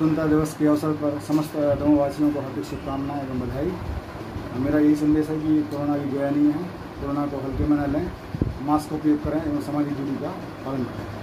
स्वतंत्रता दिवस के अवसर पर समस्त दमोहवासियों को हार्दिक शुभकामनाएं एवं बधाई। मेरा यही संदेश है कि कोरोना की गया नहीं है, कोरोना को हल्के में न लें, मास्क का उपयोग करें एवं सामाजिक दूरी का पालन करें।